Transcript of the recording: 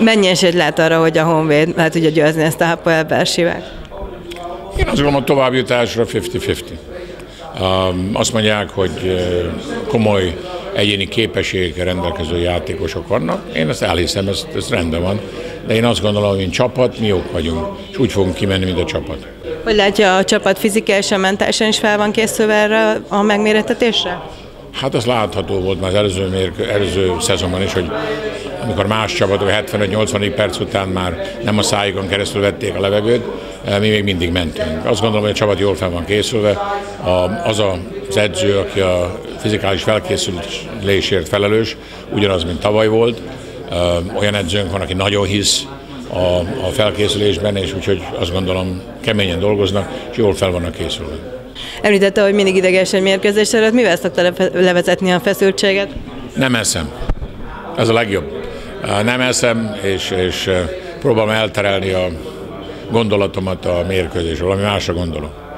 Mennyi esélyt lát arra, hogy a Honvéd le tudja győzni ezt a Hapoel Beershevát? Én azt gondolom, a továbbjutásra 50-50. Azt mondják, hogy komoly egyéni képességekkel rendelkező játékosok vannak. Én ezt elhiszem, ez rendben van. De én azt gondolom, hogy mint csapat mi jók vagyunk, és úgy fogunk kimenni, mint a csapat. Hogy látja, a csapat fizikálisan, mentálisan is fel van készülve erre a megmérettetésre? Hát az látható volt már az előző szezonban is, hogy amikor más csapatok 75-80 perc után már nem a szájukon keresztül vették a levegőt, mi még mindig mentünk. Azt gondolom, hogy a csapat jól fel van készülve. Az edző, aki a fizikális felkészülésért felelős, ugyanaz, mint tavaly volt. Olyan edzőnk van, aki nagyon hisz a felkészülésben, és úgyhogy azt gondolom, keményen dolgoznak, és jól fel vannak készülve. Említette, hogy mindig ideges egy mérkőzés előtt. Mivel szokta levezetni a feszültséget? Nem eszem. Ez a legjobb. Nem eszem, és próbálom elterelni a gondolatomat a mérkőzésről, valami másra gondolok.